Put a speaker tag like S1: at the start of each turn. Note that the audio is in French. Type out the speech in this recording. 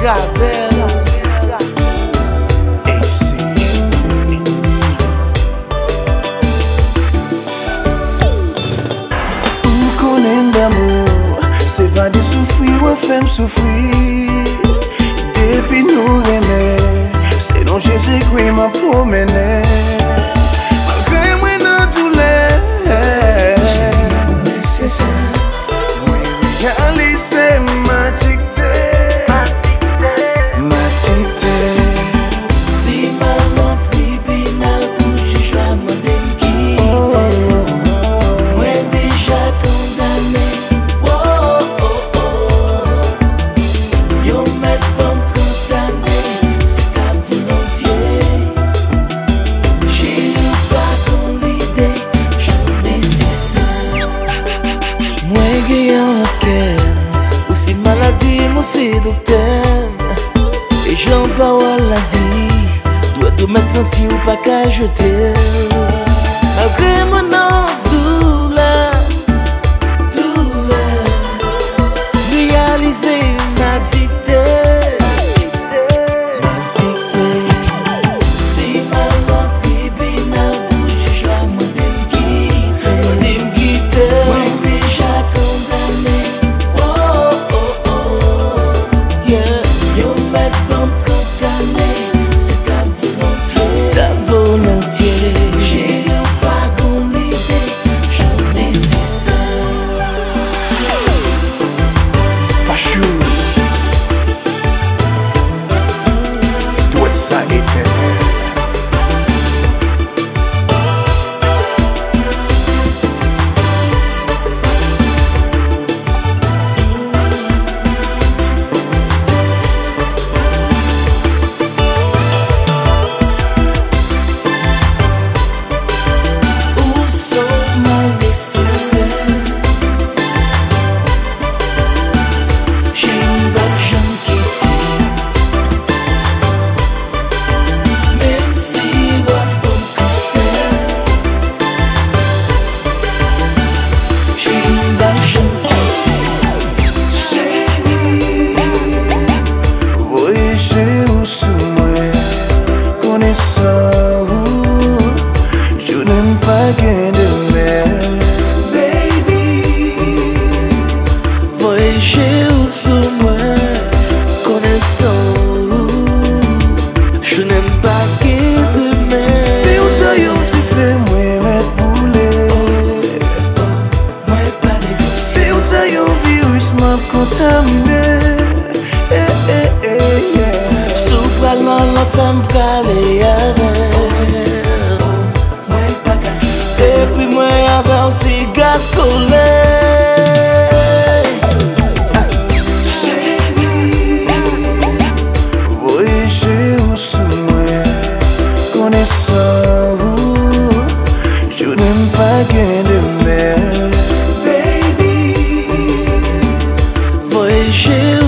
S1: Gabel
S2: AC. Ou konen d'amour, c'est pas de souffrir ou faire souffrir. Depuis nous rené, c'est non Jésus-Christ m'a promené. Malgré moi dans tous les nécessaire, moi réaliser ma dictée.
S1: Si mal en tribunal pour juge la monnaie qui moi déjà condamné. Oh oh oh, yo met pas condamné, c'est ta volontiers. J'ai eu pas ton l'idée, j'en ai cessé. Moi gagnant le cœur, aussi maladie, moi c'est docteur. Et j'en parle la dit, dois te mettre sensi ou pas qu'à jeter. Malgré mon nom, douleur, réaliser ma dictée. Si mal en tribunal pour juge la monnaie me quitte, moi déjà condamné. Oh oh oh, yeah. Yo met pas condamné, c'est ta volontiers. C'est ta volontiers. J'ai eu pas qu'on l'idée, j'en ai cessé.
S2: Fâcheux, doit ça éternel.
S1: La femme calée avec et puis moi avec aussi gaz collé.
S2: Voyager où sous moi, connaissant je n'aime pas gain de mer.
S1: Baby, voyager